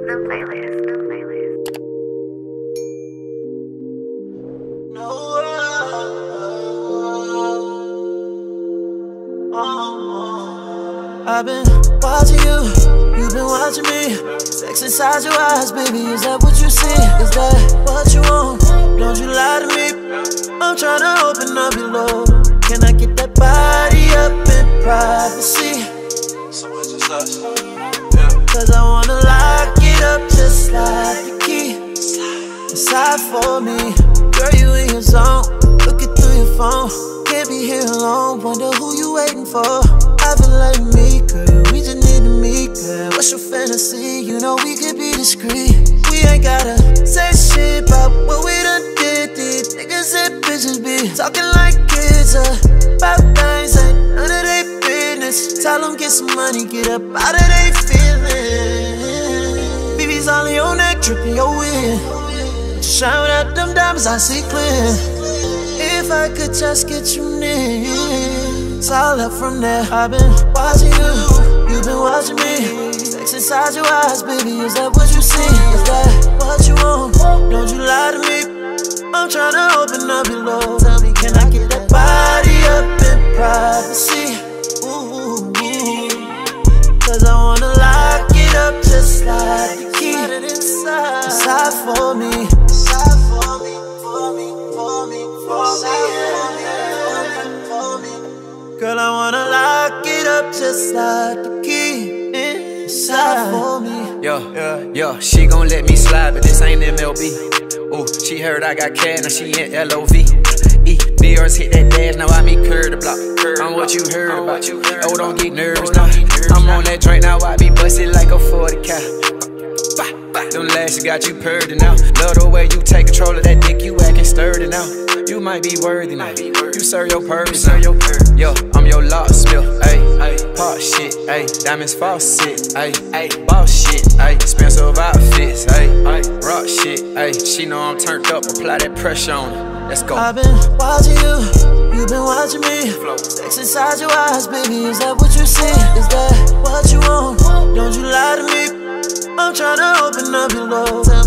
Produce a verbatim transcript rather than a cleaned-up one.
The playlist. The playlist. No. Oh. I've been watching you, you've been watching me. Sex inside your eyes, baby, is that what you see? Is that what you want? Don't you lie to me. I'm tryna open up your love. Can I get that body up in privacy? So it's just us. Yeah. Cause I wanna lock it up just like the key inside for me. Girl, you in your zone, looking through your phone. Can't be here alone, wonder who you waiting for. I feel like me, girl, we just need to meet, girl. What's your fantasy? You know we could be discreet. We ain't gotta say shit about what we done did. These niggas and bitches be talking like kids uh, about things ain't none of they business. Tell them get some money, get up out of they feelings. B B's only on that, dripping your wind. Shine without them diamonds, I see clear. If I could just get you near, it's all up from there. I've been watching you, you've been watching me. Sex inside your eyes, baby, is that what you see? Is that what you want? Don't you lie to me. I'm tryna open up your love. Tell me, can I get that body up in privacy? Ooh, cause I wanna lock it up just like the key inside, inside for me. Inside for me, for me, for me, for me, for me. Girl, I wanna lock it up just like the key inside for me. Yo, yeah, yo, she gon' let me slide, but this ain't M L B. Ooh, she heard I got cash, now she in L O V. E, New York's hit that dash, now I meet curve the block. I'm what you heard about. Oh, don't get nervous, no. I'm on that drink, now I be busted like a forty cal. Them lashes got you purred now. Love the way you take control of that dick, you acting sturdy now. You might be worthy now. You serve your purpose now. Yo, I'm your locksmith, ayy. Pop shit, ayy. Diamonds faucet, ayy. Boss shit, ayy. Expensive outfits, ayy. Rock shit, ayy. She know I'm turned up, apply that pressure on her. Let's go. I've been watching you, you've been watching me. Sex inside your eyes, baby, is that what you see? Is that what you want? Don't you lie to me. I'm tryna open up your love.